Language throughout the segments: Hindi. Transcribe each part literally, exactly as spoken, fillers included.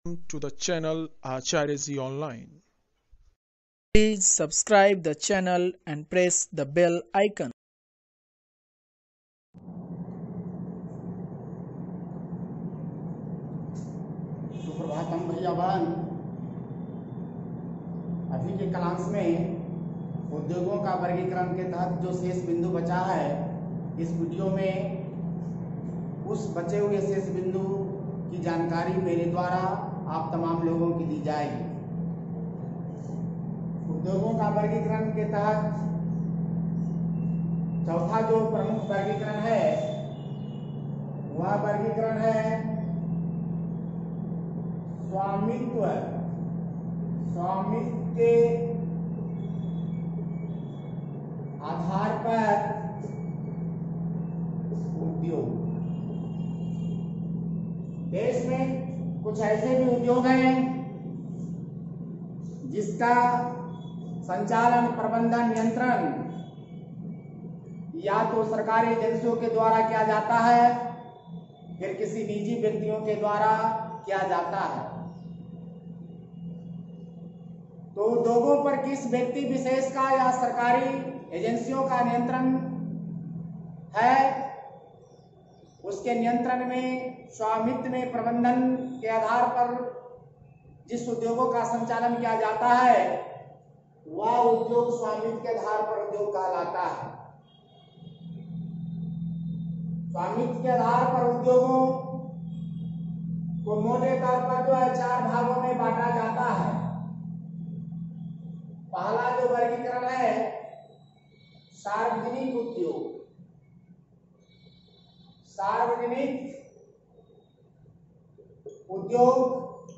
Welcome to the channel Acharya Online. Please subscribe the channel and press the bell icon. Suprabhatam भैयावान। अभी के क्लास में उद्योगों का वर्गीकरण के तहत जो शेष बिंदु बचा है, इस वीडियो में उस बचे हुए शेष बिंदु की जानकारी मेरे द्वारा आप तमाम लोगों की दी जाएगी। उद्योगों का वर्गीकरण के तहत चौथा जो प्रमुख वर्गीकरण है वह वर्गीकरण है स्वामित्व स्वामित्व के आधार पर उद्योग। देश में कुछ ऐसे भी उद्योग हैं जिसका संचालन, प्रबंधन, नियंत्रण या तो सरकारी एजेंसियों के द्वारा किया जाता है, फिर किसी निजी व्यक्तियों के द्वारा किया जाता है। तो उद्योगों पर किस व्यक्ति विशेष का या सरकारी एजेंसियों का नियंत्रण है, उसके नियंत्रण में, स्वामित्व में, प्रबंधन के आधार पर जिस उद्योगों का संचालन किया जाता है वह उद्योग स्वामित्व के आधार पर उद्योग कहलाता है। स्वामित्व के आधार पर उद्योगों को मोटे तौर पर जो है चार भागों में बांटा जाता है। पहला जो वर्गीकरण है सार्वजनिक उद्योग। सार्वजनिक उद्योग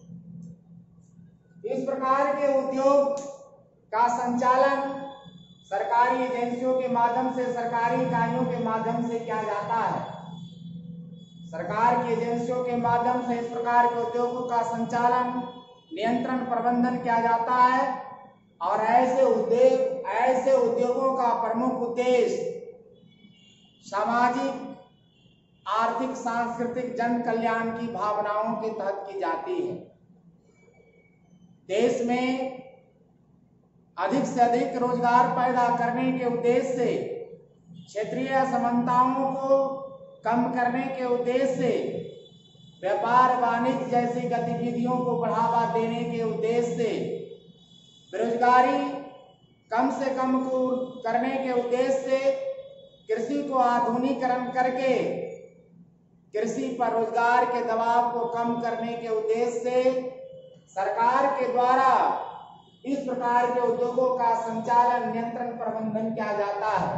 इस प्रकार के उद्योग का संचालन सरकारी एजेंसियों के माध्यम से, सरकारी इकाइयों के माध्यम से किया जाता है। सरकार की एजेंसियों के माध्यम से इस प्रकार के उद्योगों का संचालन, नियंत्रण, प्रबंधन किया जाता है। और ऐसे उद्योग ऐसे उद्योगों का प्रमुख उद्देश्य सामाजिक, आर्थिक, सांस्कृतिक, जन कल्याण की भावनाओं के तहत की जाती है। देश में अधिक से अधिक रोजगार पैदा करने के उद्देश्य से, क्षेत्रीय असमानताओं को कम करने के उद्देश्य से, व्यापार वाणिज्य जैसी गतिविधियों को बढ़ावा देने के उद्देश्य से, बेरोजगारी कम से कम को करने के उद्देश्य से, कृषि को आधुनिकीकरण करके कृषि पर रोजगार के दबाव को कम करने के उद्देश्य से सरकार के द्वारा इस प्रकार के उद्योगों का संचालन, नियंत्रण, प्रबंधन किया जाता है।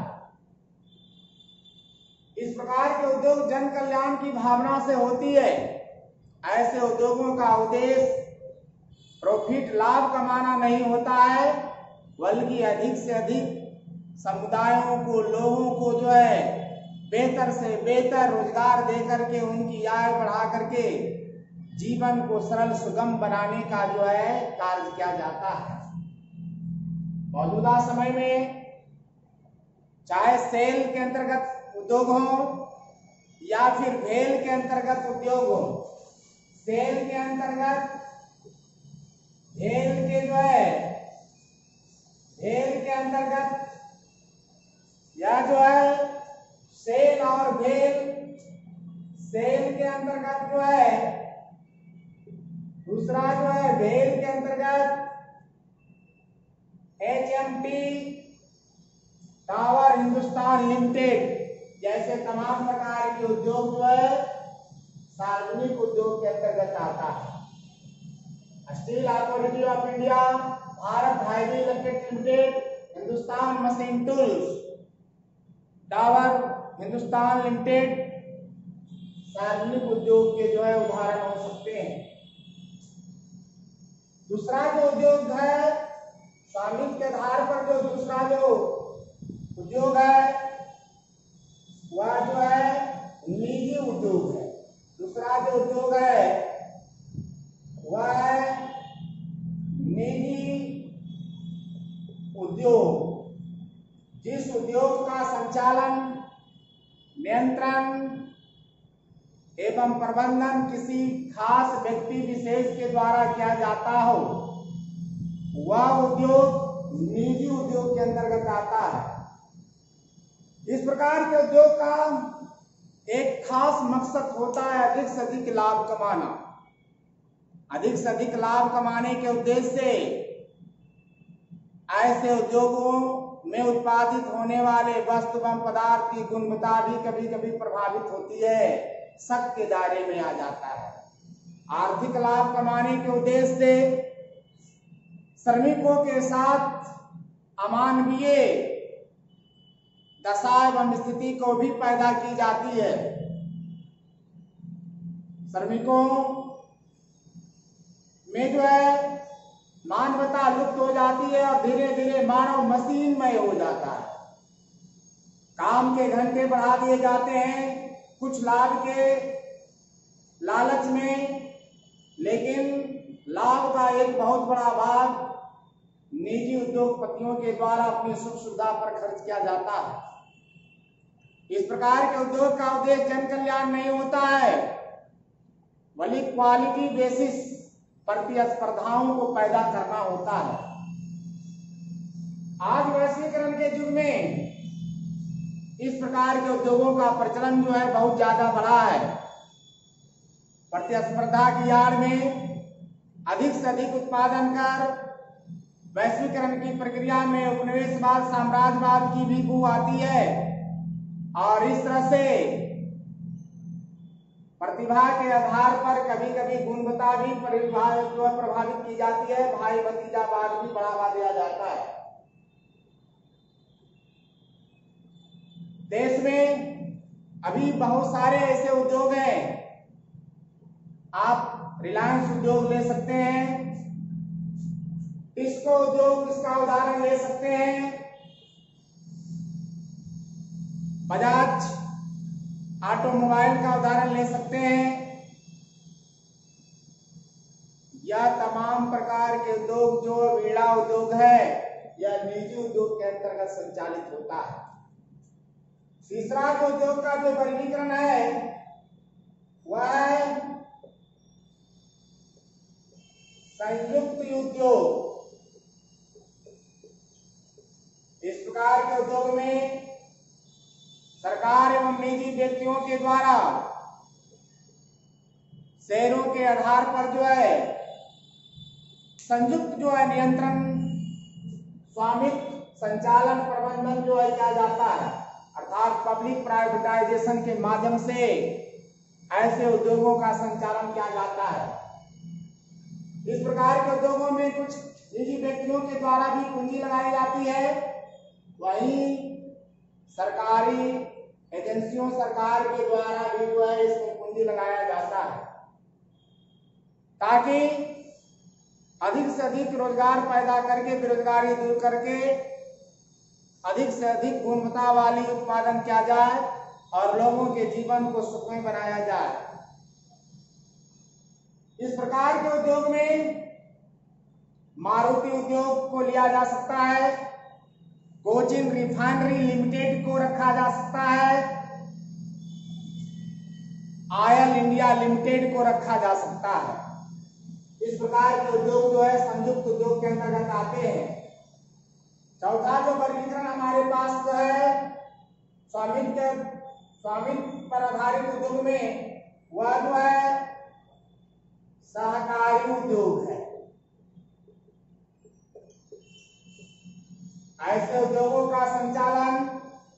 इस प्रकार के उद्योग जन कल्याण की भावना से होती है। ऐसे उद्योगों का उद्देश्य प्रॉफिट, लाभ कमाना नहीं होता है, बल्कि अधिक से अधिक समुदायों को, लोगों को जो है बेहतर से बेहतर रोजगार दे करके उनकी आय बढ़ा करके जीवन को सरल, सुगम बनाने का जो है कार्य किया जाता है। मौजूदा समय में चाहे सेल के अंतर्गत उद्योग हो या फिर भेल के अंतर्गत उद्योग हो, सेल के अंतर्गत भेल के जो है भेल के अंतर्गत या जो है सेल और भेल, सेल के अंतर्गत जो है, दूसरा जो है भेल के अंतर्गत H M T, tower Hindustan limited जैसे तमाम प्रकार के उद्योग जो है सार्वजनिक उद्योग के अंतर्गत आता है। Steel authority of India, Bharat highway electric limited, Hindustan machine tools, tower Hindustan limited सार्वजनिक उद्योग के जो है उदाहरण हो सकते हैं। दूसरा जो उद्योग है स्वामित्व के आधार पर, जो दूसरा जो उद्योग है वह जो है निजी उद्योग है। दूसरा जो उद्योग है वह है निजी उद्योग। जिस उद्योग का संचालन, नियंत्रण एवं प्रबंधन किसी खास व्यक्ति विशेष के द्वारा किया जाता हो, वह उद्योग निजी उद्योग के अंतर्गत आता है। इस प्रकार के उद्योग का एक खास मकसद होता है अधिक से अधिक लाभ कमाना। अधिक से अधिक लाभ कमाने के उद्देश्य से ऐसे उद्योगों में उत्पादित होने वाले वस्तु एवं पदार्थ की गुणवत्ता भी कभी कभी प्रभावित होती है, शक के दायरे में आ जाता है। आर्थिक लाभ कमाने के उद्देश्य से श्रमिकों के साथ अमानवीय दशा एवं स्थिति को भी पैदा की जाती है। श्रमिकों में जो है मानवता लुप्त हो जाती है और धीरे धीरे मानव मशीनमय हो जाता है। काम के घंटे बढ़ा दिए जाते हैं कुछ लाभ के लालच में, लेकिन लाभ का एक बहुत बड़ा भाग निजी उद्योगपतियों के द्वारा अपनी सुख सुविधा पर खर्च किया जाता है। इस प्रकार के उद्योग का उद्देश्य जन कल्याण नहीं होता है, बल्कि क्वालिटी बेसिस प्रतिस्पर्धाओं को पैदा करना होता है। आज वैश्वीकरण के युग में इस प्रकार के उद्योगों का प्रचलन जो है बहुत ज्यादा बढ़ा है। प्रतिस्पर्धा की आड़ में अधिक से अधिक उत्पादन कर वैश्वीकरण की प्रक्रिया में उपनिवेशवाद साम्राज्यवाद की भी बू आती है और इस तरह से प्रतिभा के आधार पर कभी कभी गुणवत्ता भी प्रभावित की जाती है, भाई भतीजावाद भी बढ़ावा दिया जाता है। देश में अभी बहुत सारे ऐसे उद्योग हैं, आप रिलायंस उद्योग ले सकते हैं, टिस्को उद्योग इसका उदाहरण ले सकते हैं, बजाज ऑटोमोबाइल का उदाहरण ले सकते हैं। यह तमाम प्रकार के उद्योग जो वीणा उद्योग है यह निजी उद्योग के अंतर्गत संचालित होता है। तीसरा जो उद्योग का जो वर्गीकरण है वह है संयुक्त उद्योग। इस प्रकार के उद्योग में सरकार एवं निजी व्यक्तियों के द्वारा शेयरों के आधार पर जो है संयुक्त जो है नियंत्रण स्वामित्व संचालन प्रबंधन जो है किया जाता है, अर्थात पब्लिक प्राइवेटाइजेशन के माध्यम से ऐसे उद्योगों का संचालन किया जाता है। इस प्रकार के उद्योगों में कुछ निजी व्यक्तियों के द्वारा भी पूंजी लगाई जाती है, वहीं सरकारी एजेंसियों सरकार के द्वारा भी जो है इसमें पूंजी लगाया जाता है ताकि अधिक से अधिक रोजगार पैदा करके बेरोजगारी दूर करके अधिक से अधिक गुणवत्ता वाली उत्पादन किया जाए और लोगों के जीवन को सुखमय बनाया जाए। इस प्रकार के उद्योग में मारुति उद्योग को लिया जा सकता है, कोचिन रिफाइनरी लिमिटेड को रखा जा सकता है, ऑयल इंडिया लिमिटेड को रखा जा सकता है। इस प्रकार के उद्योग जो है संयुक्त उद्योग के अंतर्गत आते हैं। चौथा जो वर्गीकरण हमारे पास जो है स्वामित्व स्वामित्व पर आधारित उद्योग में वह जो है सहकारी उद्योग है। ऐसे उद्योगों का संचालन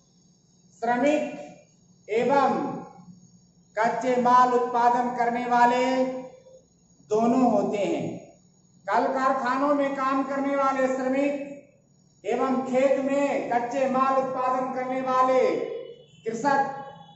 श्रमिक एवं कच्चे माल उत्पादन करने वाले दोनों होते हैं। कल कारखानों में काम करने वाले श्रमिक एवं खेत में कच्चे माल उत्पादन करने वाले कृषक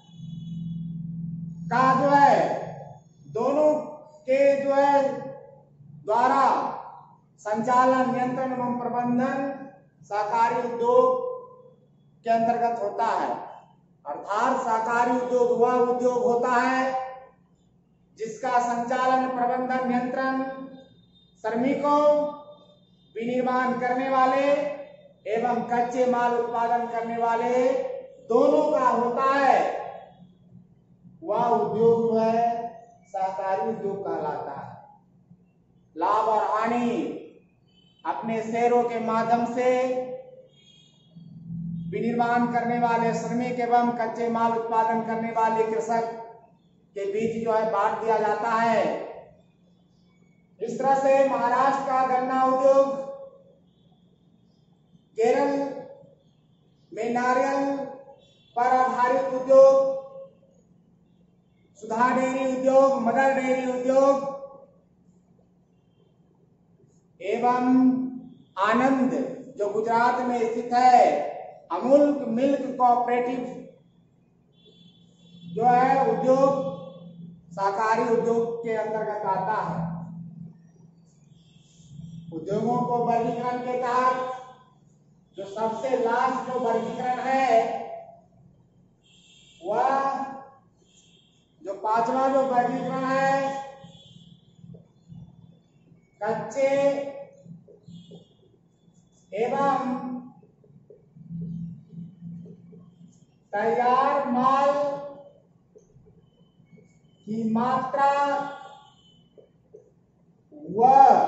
का जो है दोनों के जो है द्वारा संचालन नियंत्रण एवं प्रबंधन सहकारी उद्योग के अंतर्गत होता है। अर्थात सहकारी उद्योग वह उद्योग होता है जिसका संचालन प्रबंधन नियंत्रण श्रमिकों विनिर्माण करने वाले एवं कच्चे माल उत्पादन करने वाले दोनों का होता है। वह उद्योग जो है सहकारी उद्योग कहलाता है। लाभ और हानि अपने शेयरों के माध्यम से विनिर्माण करने वाले श्रमिक एवं कच्चे माल उत्पादन करने वाले कृषक के बीच जो है बांट दिया जाता है। इस तरह से महाराष्ट्र का गन्ना उद्योग, केरल में नारियल पर आधारित उद्योग, सुधा डेयरी उद्योग, मदर डेयरी उद्योग एवं आनंद जो गुजरात में स्थित है, अमूल मिल्क कोऑपरेटिव जो है उद्योग सहकारी उद्योग के अंतर्गत आता है। उद्योगों को वर्गीकरण के तहत जो सबसे लास्ट जो वर्गीकरण है वह जो पांचवा जो वर्गीकरण है, कच्चे एवं तैयार माल की मात्रा व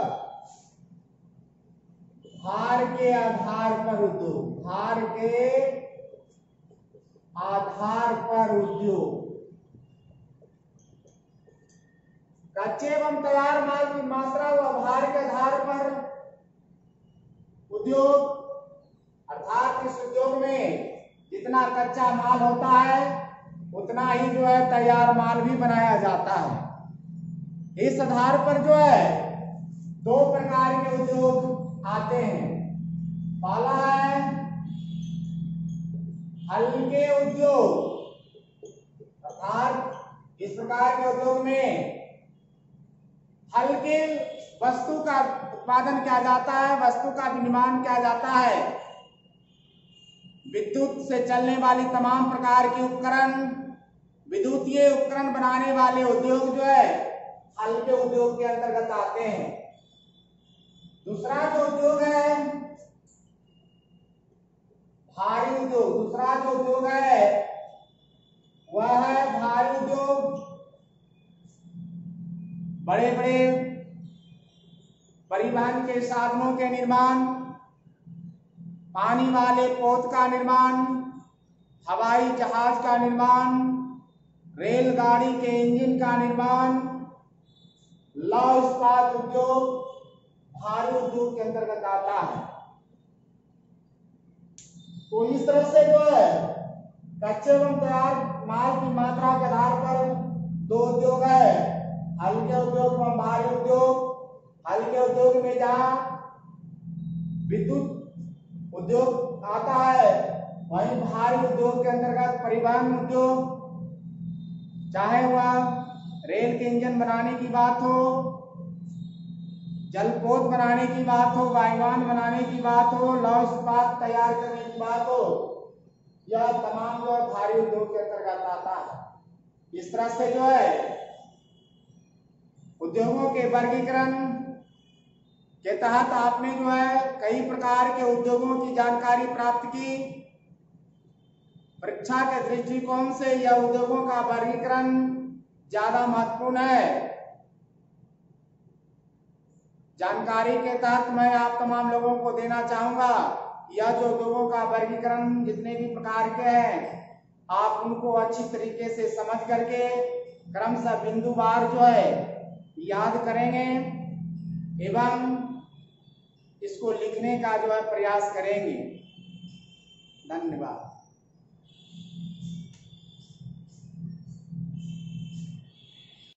भार के आधार पर उद्योग, भार के आधार पर उद्योग, कच्चे एवं तैयार माल की मात्रा व भार के आधार पर उद्योग, अर्थात इस उद्योग में जितना कच्चा माल होता है उतना ही जो है तैयार माल भी बनाया जाता है। इस आधार पर जो है दो प्रकार के उद्योग आते हैं। पहला है हल्के उद्योग, अर्थात इस प्रकार के उद्योग में हल्के वस्तु का उत्पादन किया जाता है, वस्तु का विनिर्माण किया जाता है। विद्युत से चलने वाली तमाम प्रकार के उपकरण, विद्युतीय उपकरण बनाने वाले उद्योग जो है हल्के उद्योग के अंतर्गत आते हैं। दूसरा जो उद्योग है भारी उद्योग, दूसरा जो उद्योग है वह है भारी उद्योग। बड़े बड़े परिवहन के साधनों के निर्माण, पानी वाले पोत का निर्माण, हवाई जहाज का निर्माण, रेलगाड़ी के इंजन का निर्माण, लौह इस्पात उद्योग भारी उद्योग के अंतर्गत आता है। तो इस तरह से जो है कच्चे एवं तैयार माल की मात्रा के आधार पर दो उद्योग है, हल्के उद्योग एवं भारी उद्योग। हल्के उद्योग में जहाँ विद्युत उद्योग आता है, वहीं भारी उद्योग के अंतर्गत परिवहन उद्योग, चाहे वह रेल के इंजन बनाने की बात हो, जलपोत बनाने की बात हो, वायुयान बनाने की बात हो, लौह इस्पात तैयार करने की बात हो, यह तमाम जो भारी उद्योग के अंतर्गत आता है। इस तरह से जो है उद्योगों के वर्गीकरण के तहत आपने जो है कई प्रकार के उद्योगों की जानकारी प्राप्त की। परीक्षा के दृष्टिकोण से यह उद्योगों का वर्गीकरण ज्यादा महत्वपूर्ण है। जानकारी के तहत मैं आप तमाम लोगों को देना चाहूंगा, यह जो उद्योगों का वर्गीकरण जितने भी प्रकार के हैं आप उनको अच्छी तरीके से समझ करके क्रमशः बिंदुवार जो है याद करेंगे एवं इसको लिखने का जो है प्रयास करेंगे। धन्यवाद।